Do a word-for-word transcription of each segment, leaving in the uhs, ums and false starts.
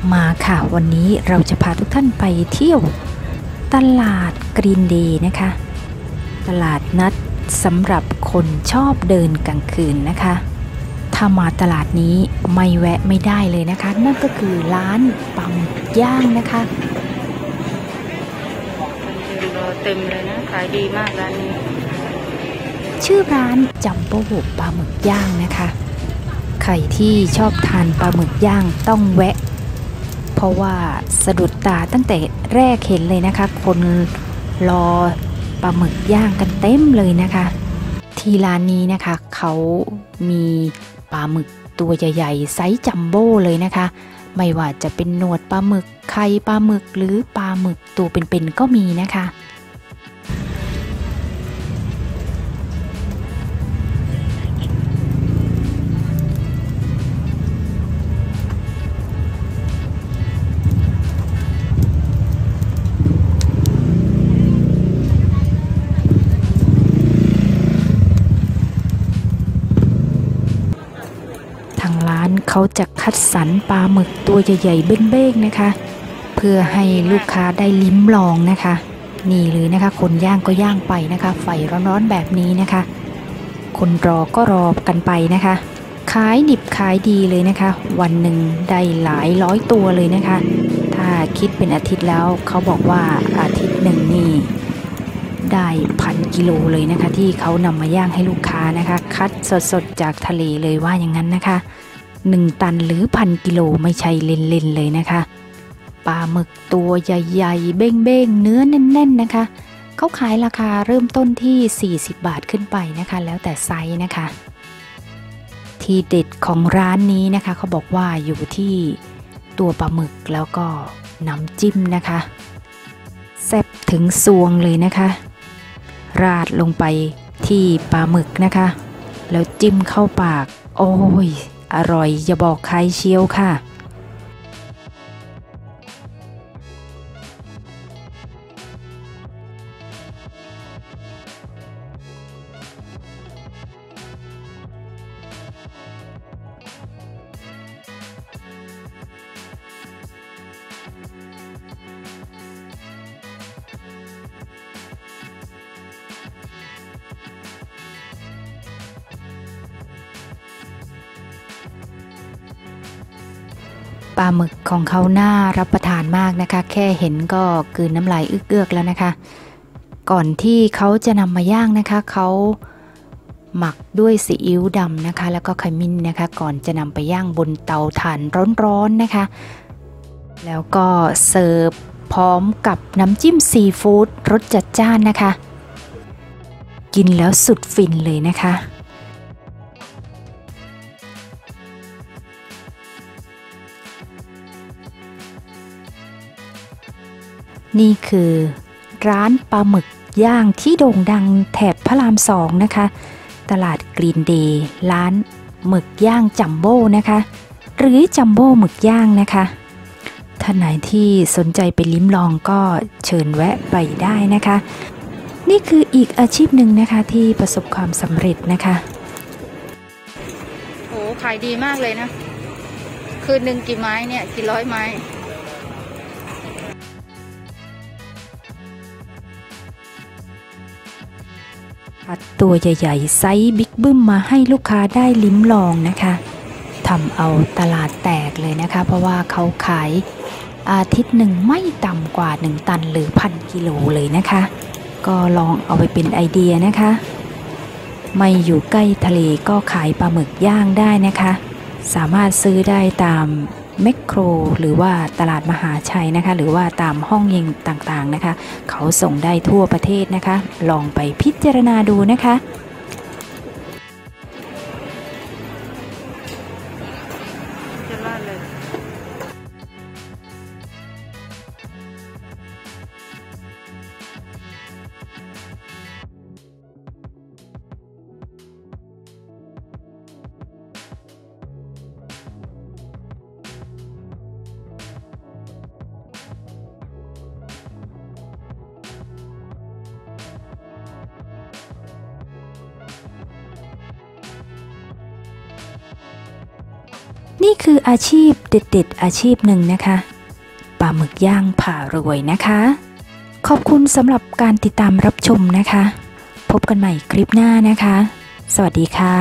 มาค่ะวันนี้เราจะพาทุกท่านไปเที่ยวตลาดกรีนเดย์นะคะตลาดนัดสำหรับคนชอบเดินกลางคืนนะคะถ้ามาตลาดนี้ไม่แวะไม่ได้เลยนะคะนั่นก็คือร้านปลาหมึกย่างนะคะเต็มเลยนะขายดีมากร้านนี้ชื่อร้านจัมโบ้ปลาหมึกย่างนะคะใครที่ชอบทานปลาหมึกย่างต้องแวะเพราะว่าสะดุดตาตั้งแต่แรกเห็นเลยนะคะคนรอปลาหมึกย่างกันเต็มเลยนะคะที่ร้านนี้นะคะเขามีปลาหมึกตัวใหญ่ๆไซส์จัมโบ้เลยนะคะไม่ว่าจะเป็นหนวดปลาหมึกไข่ปลาหมึกหรือปลาหมึกตัวเป็นๆก็มีนะคะทางร้านเขาจะคัดสรรปลาหมึกตัวใหญ่ๆเบ้งๆนะคะเพื่อให้ลูกค้าได้ลิ้มลองนะคะนี่เลยนะคะคนย่างก็ย่างไปนะคะไฟร้อนๆแบบนี้นะคะคนรอก็รอกันไปนะคะขายดิบขายดีเลยนะคะวันหนึ่งได้หลายร้อยตัวเลยนะคะถ้าคิดเป็นอาทิตย์แล้วเขาบอกว่าอาทิตย์หนึ่งนี่ได้พันกิโลเลยนะคะที่เขานำมาย่างให้ลูกค้านะคะคัดสดๆจากทะเลเลยว่าอย่างนั้นนะคะหนึ่งตันหรือพันกิโลไม่ใช่เล่นๆเลยนะคะปลาหมึกตัวใหญ่ๆเบ้งๆเนื้อแน่นๆนะคะเขาขายราคาเริ่มต้นที่สี่สิบบาทขึ้นไปนะคะแล้วแต่ไซส์นะคะที่เด็ดของร้านนี้นะคะเขาบอกว่าอยู่ที่ตัวปลาหมึกแล้วก็น้ำจิ้มนะคะแซ่บถึงซวงเลยนะคะราดลงไปที่ปลาหมึกนะคะแล้วจิ้มเข้าปากโอ้ยอร่อยอย่าบอกใครเชียวค่ะปลาหมึกของเขาน่ารับประทานมากนะคะแค่เห็นก็กลืนน้ำลายเอื้อกๆแล้วนะคะก่อนที่เขาจะนำมาย่างนะคะเขาหมักด้วยซีอิ๊วดำนะคะแล้วก็ขมิ้นนะคะก่อนจะนำไปย่างบนเตาถ่านร้อนๆนะคะแล้วก็เสิร์ฟพร้อมกับน้ำจิ้มซีฟู้ดรสจัดจ้านนะคะกินแล้วสุดฟินเลยนะคะนี่คือร้านปลาหมึกย่างที่โด่งดังแถบพระรามสองนะคะตลาดกรีนเดย์ร้านหมึกย่างจัมโบ้นะคะหรือจัมโบ้หมึกย่างนะคะท่านไหนที่สนใจไปลิ้มลองก็เชิญแวะไปได้นะคะนี่คืออีกอาชีพหนึ่งนะคะที่ประสบความสำเร็จนะคะโอ้ขายดีมากเลยนะคืนหนึ่งกี่ไม้เนี่ยกี่ร้อยไม้คัดตัวใหญ่ๆไซส์บิ๊กบึ้มมาให้ลูกค้าได้ลิ้มลองนะคะทำเอาตลาดแตกเลยนะคะเพราะว่าเขาขายอาทิตย์หนึ่งไม่ต่ำกว่าหนึ่งตันหรือพันกิโลเลยนะคะก็ลองเอาไปเป็นไอเดียนะคะไม่อยู่ใกล้ทะเลก็ขายปลาหมึกย่างได้นะคะสามารถซื้อได้ตามแมคโครหรือว่าตลาดมหาชัยนะคะหรือว่าตามห้องเย็นต่างๆนะคะเขาส่งได้ทั่วประเทศนะคะลองไปพิจารณาดูนะคะจะรอดเลยนี่คืออาชีพเด็ดๆอาชีพหนึ่งนะคะปลาหมึกย่างผ่ารวยนะคะขอบคุณสำหรับการติดตามรับชมนะคะพบกันใหม่คลิปหน้านะคะสวัสดีค่ะ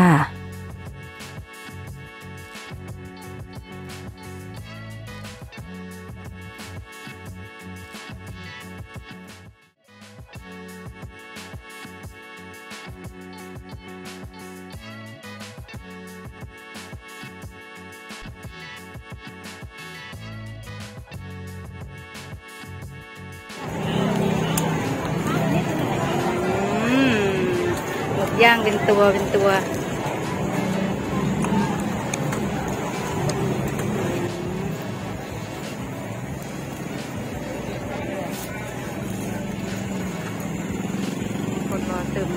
หมึกย่างเป็นตัวเป็นตัวคนรอตึม